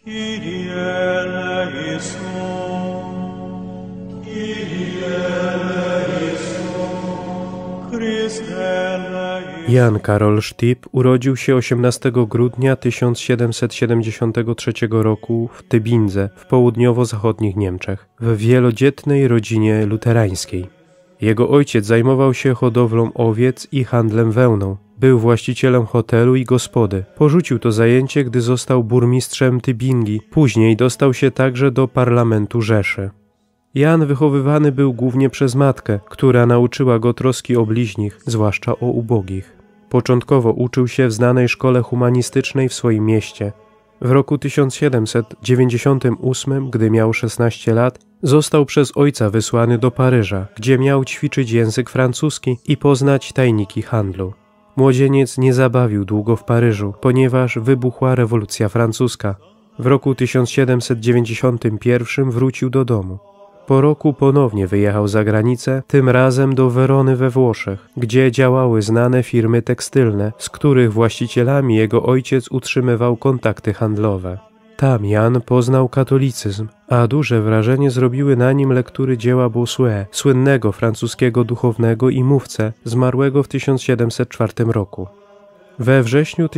Kyrie eleison, Kyrie eleison, Chryste eleison. Jan Karol Sztip urodził się 18 grudnia 1773 roku w Tybindze w południowo-zachodnich Niemczech, w wielodzietnej rodzinie luterańskiej. Jego ojciec zajmował się hodowlą owiec i handlem wełną. Był właścicielem hotelu i gospody. Porzucił to zajęcie, gdy został burmistrzem Tybingi. Później dostał się także do parlamentu Rzeszy. Jan wychowywany był głównie przez matkę, która nauczyła go troski o bliźnich, zwłaszcza o ubogich. Początkowo uczył się w znanej szkole humanistycznej w swoim mieście. W roku 1798, gdy miał 16 lat, został przez ojca wysłany do Paryża, gdzie miał ćwiczyć język francuski i poznać tajniki handlu. Młodzieniec nie zabawił długo w Paryżu, ponieważ wybuchła rewolucja francuska. W roku 1791 wrócił do domu. Po roku ponownie wyjechał za granicę, tym razem do Werony we Włoszech, gdzie działały znane firmy tekstylne, z których właścicielami jego ojciec utrzymywał kontakty handlowe. Tam Jan poznał katolicyzm, a duże wrażenie zrobiły na nim lektury dzieła Bossuet, słynnego francuskiego duchownego i mówcę, zmarłego w 1704 roku. We wrześniu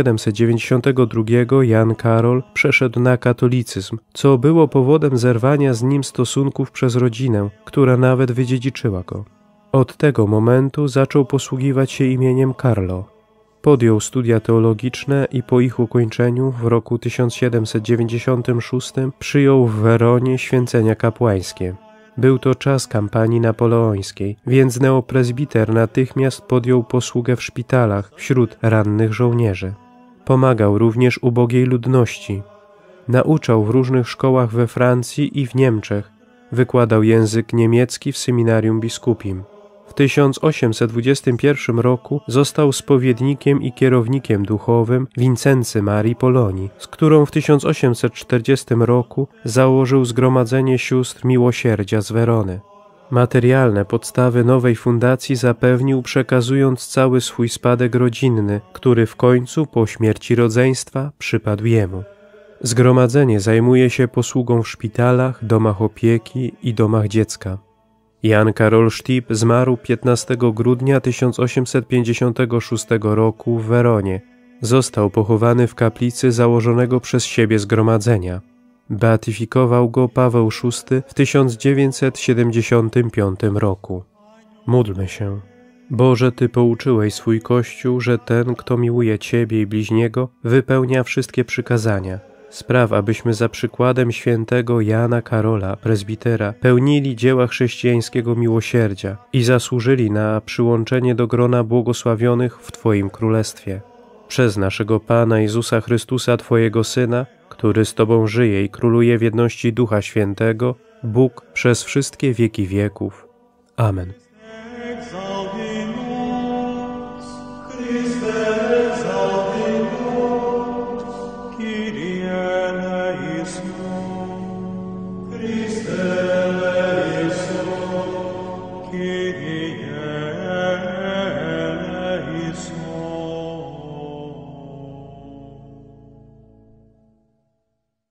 1792 Jan Karol przeszedł na katolicyzm, co było powodem zerwania z nim stosunków przez rodzinę, która nawet wydziedziczyła go. Od tego momentu zaczął posługiwać się imieniem Carlo. Podjął studia teologiczne i po ich ukończeniu w roku 1796 przyjął w Weronie święcenia kapłańskie. Był to czas kampanii napoleońskiej, więc neoprezbiter natychmiast podjął posługę w szpitalach wśród rannych żołnierzy. Pomagał również ubogiej ludności. Nauczał w różnych szkołach we Francji i w Niemczech. Wykładał język niemiecki w seminarium biskupim. W 1821 roku został spowiednikiem i kierownikiem duchowym Wincency Marii Polonii, z którą w 1840 roku założył Zgromadzenie Sióstr Miłosierdzia z Werony. Materialne podstawy nowej fundacji zapewnił, przekazując cały swój spadek rodzinny, który w końcu po śmierci rodzeństwa przypadł jemu. Zgromadzenie zajmuje się posługą w szpitalach, domach opieki i domach dziecka. Jan Karol Sztip zmarł 15 grudnia 1856 roku w Weronie. Został pochowany w kaplicy założonego przez siebie zgromadzenia. Beatyfikował go Paweł VI w 1975 roku. Módlmy się. Boże, Ty pouczyłeś swój Kościół, że ten, kto miłuje Ciebie i bliźniego, wypełnia wszystkie przykazania. Spraw, abyśmy za przykładem świętego Jana Karola, prezbitera, pełnili dzieła chrześcijańskiego miłosierdzia i zasłużyli na przyłączenie do grona błogosławionych w Twoim Królestwie. Przez naszego Pana Jezusa Chrystusa, Twojego Syna, który z Tobą żyje i króluje w jedności Ducha Świętego, Bóg przez wszystkie wieki wieków. Amen. Exaudimus Christe